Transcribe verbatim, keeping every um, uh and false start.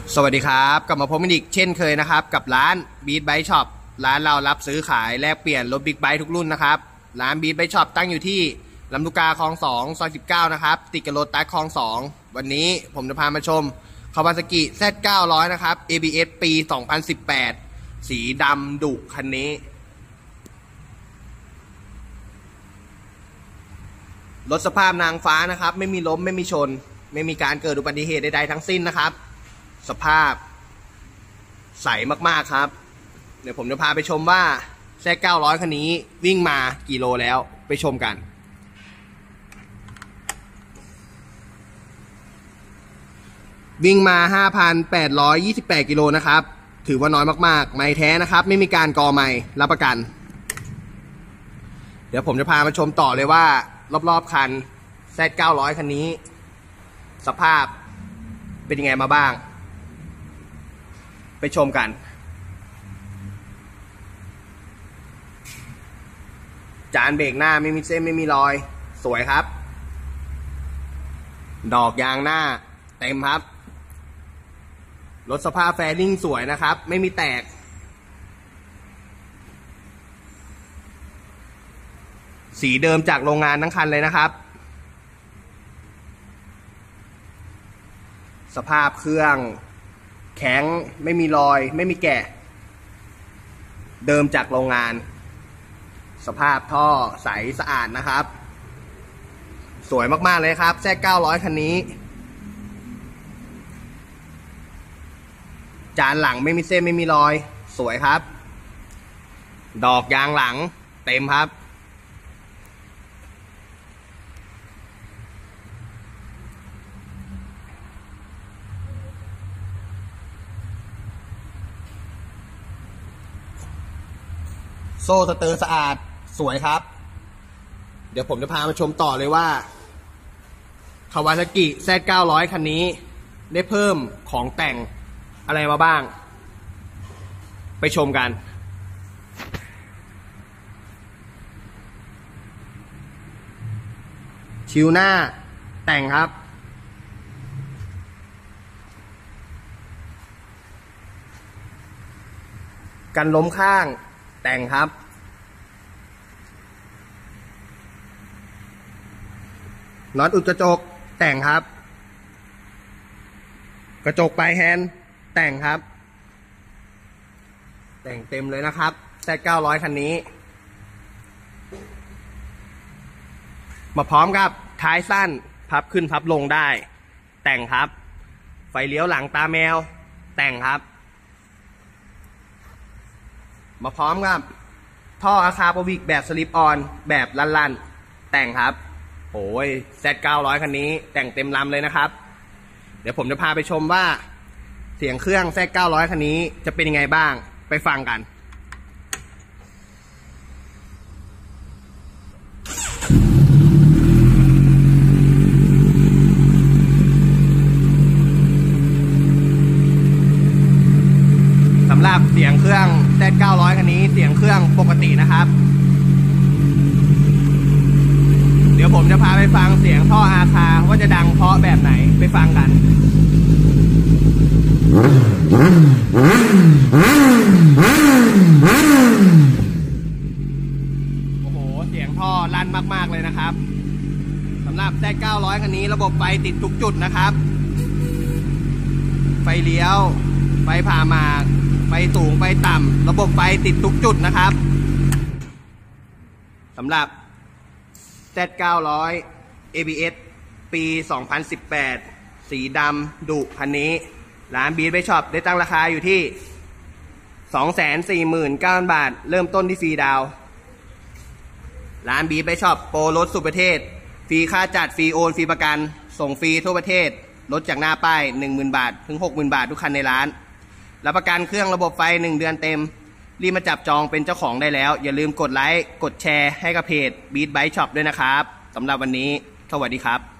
สวัสดีครับกลับมาพบกันอีกเช่นเคยนะครับกับร้าน Beat Bike Shop ร้านเรารับซื้อขายแลกเปลี่ยนรถบิ๊กไบค์ทุกรุ่นนะครับร้าน Beat Bike Shop ตั้งอยู่ที่ลำลูกกาคลองสองซอยสิบเก้านะครับติดกับรถตัสคลองสองวันนี้ผมจะพามาชม Kawasaki แซด เก้าร้อย นะครับ เอ บี เอส ปี สองพันสิบแปด สีดำดุคันนี้รถสภาพนางฟ้านะครับไม่มีล้มไม่มีชนไม่มีการเกิดอุบัติเหตุใดๆทั้งสิ้นนะครับสภาพใสมากๆครับเดี๋ยวผมจะพาไปชมว่าแซด เก้าร้อย คันนี้วิ่งมากี่โลแล้วไปชมกันวิ่งมา ห้าพันแปดร้อยยี่สิบแปด กิโลนะครับถือว่าน้อยมากๆไม่แท้นะครับไม่มีการกอไม่รับประกันเดี๋ยวผมจะพามาชมต่อเลยว่ารอบๆคัน แซด เก้าร้อย คันนี้สภาพเป็นยังไงมาบ้างไปชมกันจานเบรกหน้าไม่มีเส้นไม่มีรอยสวยครับดอกยางหน้าเต็มครับรถสภาพแฟริ่งสวยนะครับไม่มีแตกสีเดิมจากโรงงานทั้งคันเลยนะครับสภาพเครื่องแข็งไม่มีรอยไม่มีแกะเดิมจากโรงงานสภาพท่อใสสะอาดนะครับสวยมากๆเลยครับแซด เก้าร้อย คันนี้จานหลังไม่มีเส้นไม่มีรอยสวยครับดอกยางหลังเต็มครับโซ่สเตอร์สะอาดสวยครับเดี๋ยวผมจะพามาชมต่อเลยว่า Kawasaki แซด เก้าร้อย คันนี้ได้เพิ่มของแต่งอะไรมาบ้างไปชมกันชิวหน้าแต่งครับกันล้มข้างแต่งครับน็อตอุดกระจกแต่งครับกระจกปลายแฮนด์แต่งครับแต่งเต็มเลยนะครับแซด เก้าร้อย คันนี้มาพร้อมกับท้ายสั้นพับขึ้นพับลงได้แต่งครับไฟเลี้ยวหลังตาแมวแต่งครับมาพร้อมกับท่ออะคาโปวิกแบบสลิปออนแบบลั่นๆแต่งครับโอ้ย แซด เก้าร้อย คันนี้แต่งเต็มลำเลยนะครับเดี๋ยวผมจะพาไปชมว่าเสียงเครื่อง แซด เก้าร้อย คันนี้จะเป็นยังไงบ้างไปฟังกันสำหรับเสียงเครื่อง แซด เก้าร้อย คันนี้เสียงเครื่องปกตินะครับเดี๋ยวผมจะพาไปฟังเสียงท่ออาคาว่าจะดังเพราะแบบไหนไปฟังกันโอ้โหเสียงท่อลั่นมากๆเลยนะครับสำหรับ แซด เก้าร้อย คันนี้ระบบไฟติดทุกจุดนะครับไฟเลี้ยวไฟผ่าหมากไฟสูงไฟต่ำระบบไฟติดทุกจุดนะครับสำหรับแซด เก้าร้อย เอ บี เอส ปี สองพันสิบแปด สีดำดุคันนี้ร้าน Beat Bike Shop ได้ตั้งราคาอยู่ที่ สองแสนสี่หมื่นเก้าพัน บาทเริ่มต้นที่ฟรีดาวร้าน Beat Bike Shop โปรรถสุดประเทศฟรีค่าจัดฟรีโอนฟรีประกันส่งฟรีทั่วประเทศลดจากหน้าป้าย หนึ่งหมื่น บาทถึง หกหมื่น บาททุกคันในร้านรับประกันเครื่องระบบไฟหนึ่งเดือนเต็มรีบมาจับจองเป็นเจ้าของได้แล้วอย่าลืมกดไลค์กดแชร์ให้กับเพจ Beat Bike Shop ด้วยนะครับสำหรับวันนี้สวัสดีครับ